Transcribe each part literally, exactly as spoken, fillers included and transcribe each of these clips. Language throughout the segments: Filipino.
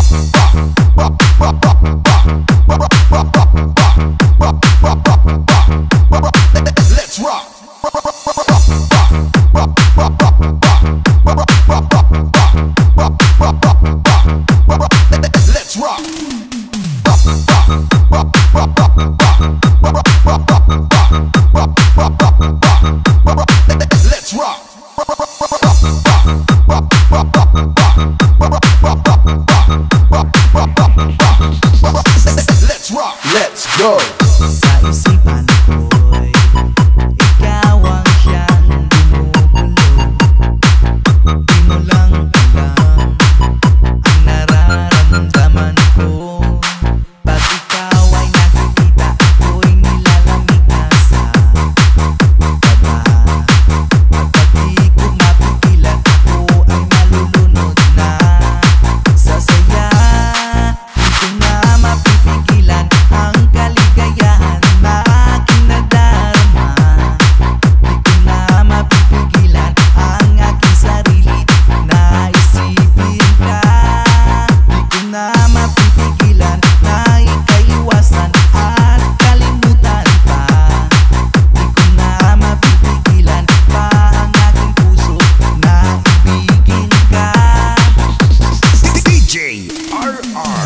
Let's rock. Let's rock. Let's rock. Let's rock. Let's go. Sa isipan ko'y ikaw ang siyang bumubulo. Di mo lang alam ang nararamdaman ko. Pag ikaw ay nakikita, ako'y nilalamig na sa kaba. Kapag di ko mapigilan, ako ay nalulunod na sa saya. Di ko na mapipigilan ang kaligayahan na aking nadarama. Di ko na mapipigilan ang aking sarili na isipin ka. Di ko na mapipigilan na ikaiwasan at kalimutan pa. Di ko na mapipigilan pa ang aking puso na ibigin ka. D J R R.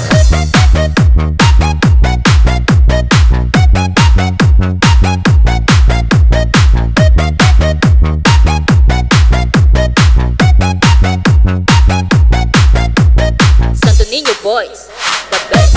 Santo Niño Boys, the best.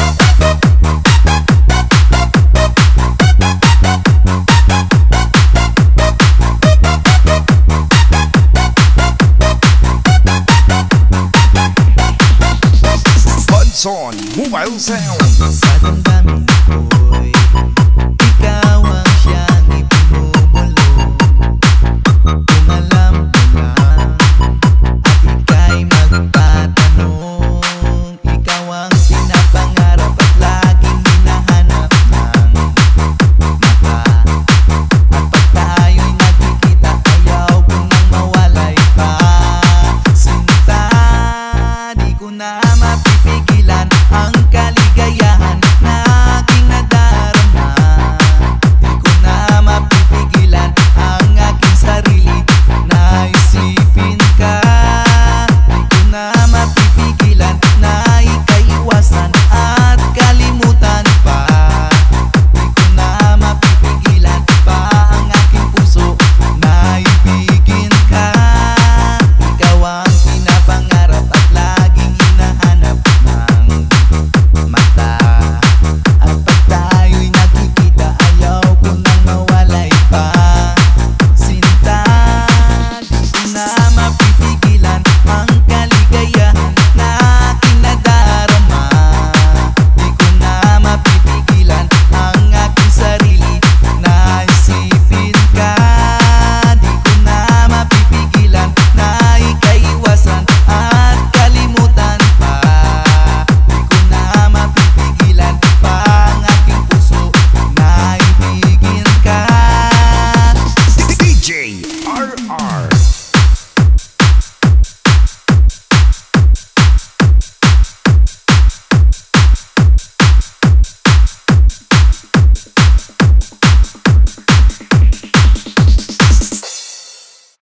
Buds on Mobile Sound. Sa damdamin ko'y ikaw ang siyang ibinubulong. Kung alam mo lang at ika'y magtatanong, ikaw ang pinapangarap at laging hinahanap ng mata. At pag tayo'y nagkikita, ayaw ko nang mawalay pa. Sinta, di ko na mapipigilan ang kaligayahan